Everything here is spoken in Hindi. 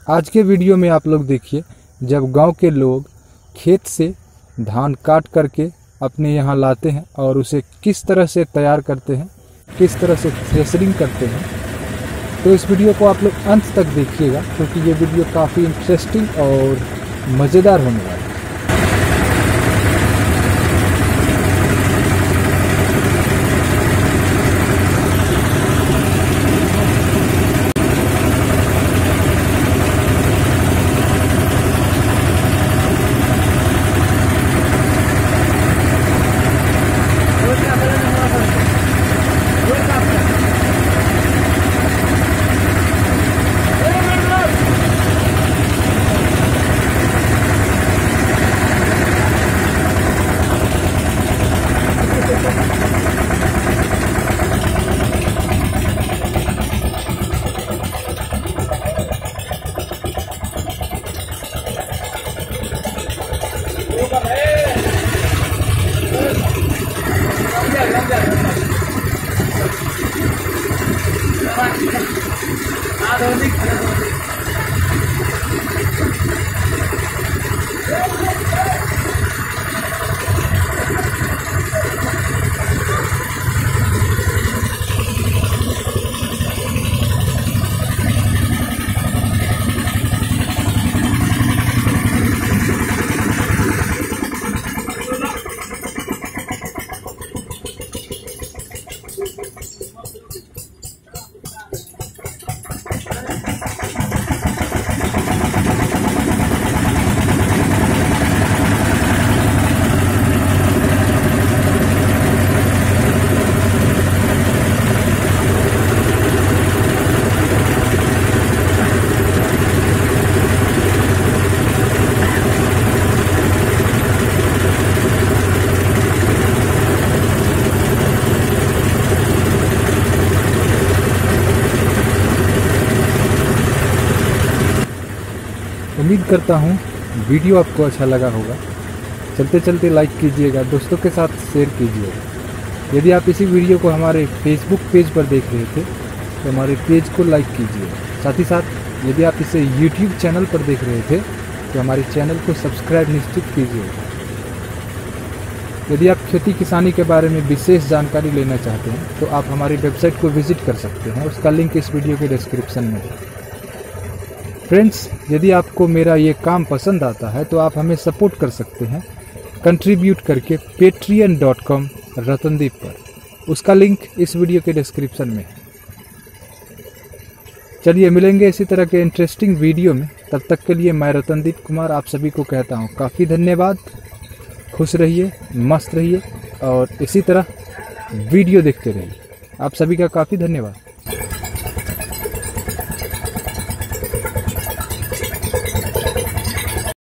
आज के वीडियो में आप लोग देखिए जब गांव के लोग खेत से धान काट करके अपने यहाँ लाते हैं और उसे किस तरह से तैयार करते हैं, किस तरह से थ्रेशरिंग करते हैं। तो इस वीडियो को आप लोग अंत तक देखिएगा क्योंकि ये वीडियो काफ़ी इंटरेस्टिंग और मज़ेदार होने वाला है। उम्मीद करता हूँ वीडियो आपको अच्छा लगा होगा। चलते चलते लाइक कीजिएगा, दोस्तों के साथ शेयर कीजिएगा। यदि आप इसी वीडियो को हमारे फेसबुक पेज पर देख रहे थे तो हमारे पेज को लाइक कीजिएगा। साथ ही साथ यदि आप इसे यूट्यूब चैनल पर देख रहे थे तो हमारे चैनल को सब्सक्राइब निश्चित कीजिएगा। यदि आप खेती किसानी के बारे में विशेष जानकारी लेना चाहते हैं तो आप हमारी वेबसाइट को विजिट कर सकते हैं, उसका लिंक इस वीडियो के डिस्क्रिप्शन में है। फ्रेंड्स, यदि आपको मेरा ये काम पसंद आता है तो आप हमें सपोर्ट कर सकते हैं कंट्रीब्यूट करके patreon.com रतनदीप पर, उसका लिंक इस वीडियो के डिस्क्रिप्शन में है। चलिए मिलेंगे इसी तरह के इंटरेस्टिंग वीडियो में। तब तक के लिए मैं रतनदीप कुमार आप सभी को कहता हूँ काफ़ी धन्यवाद। खुश रहिए, मस्त रहिए और इसी तरह वीडियो देखते रहिए। आप सभी का काफ़ी धन्यवाद।